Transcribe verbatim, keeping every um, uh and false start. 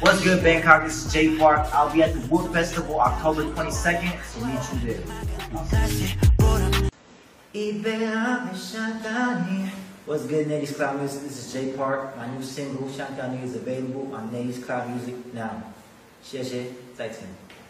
What's good, Bangkok? This is Jay Park. I'll be at the Wood Festival October twenty-second, so meet you there. What's good, Netty's Cloud Music? This is Jay Park. My new single, Shantani, is available on Netty's Cloud Music now. 谢谢，再见。